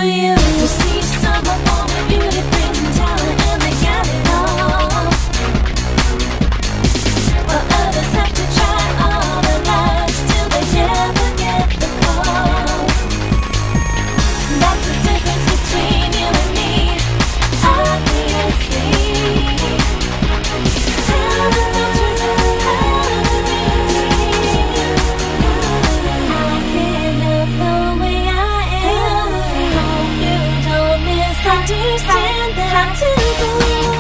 for you. You see someone more with beauty, brains and talent, and they got it all. While others have to try all their lives till they never get the call. That's the difference between you and me, obviously. Understand that I'm too cool,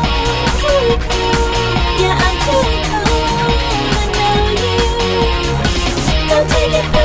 yeah, I'm too cool. I know you. Don't take it.